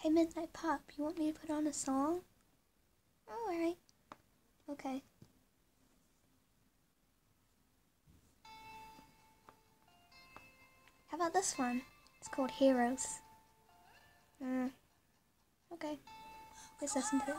Hey Midnight Pop, you want me to put on a song? Alright. Okay. How about this one? It's called Heroes. Okay. Let's listen to it.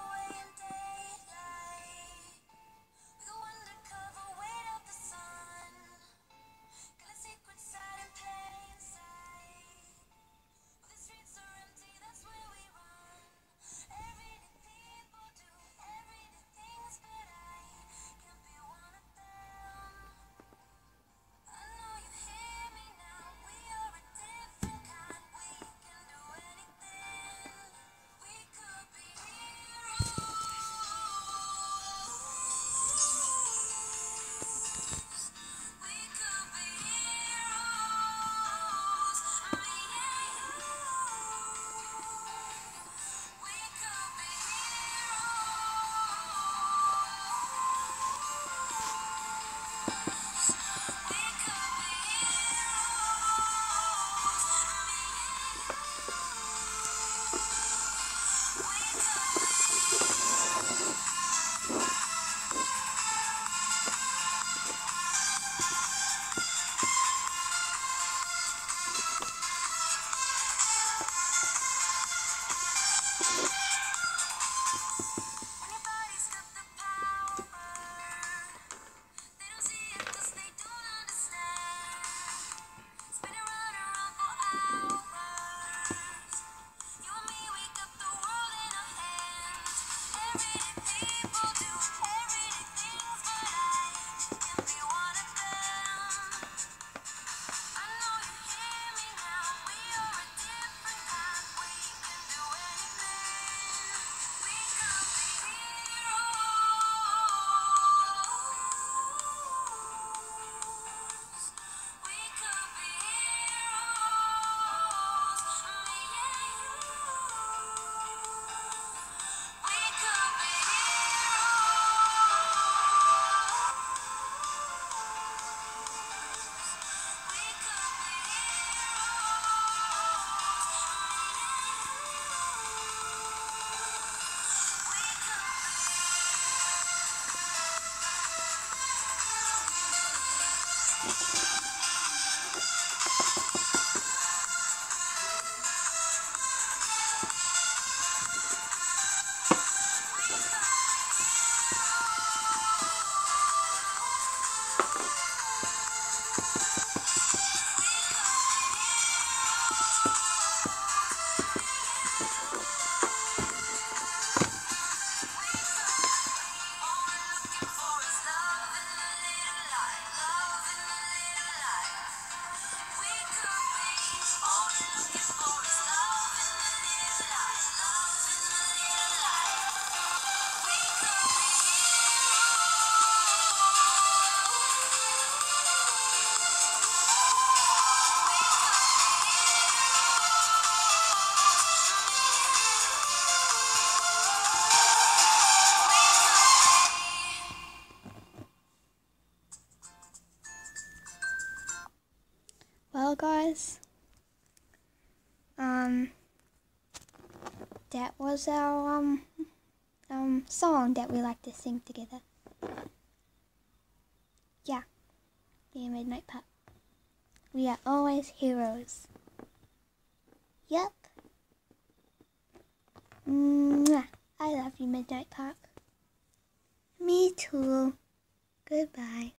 Well, guys, that was our song that we like to sing together. Yeah, me and Midnight Pop. We are always heroes. Yep. Mwah. I love you, Midnight Pop. Me too. Goodbye.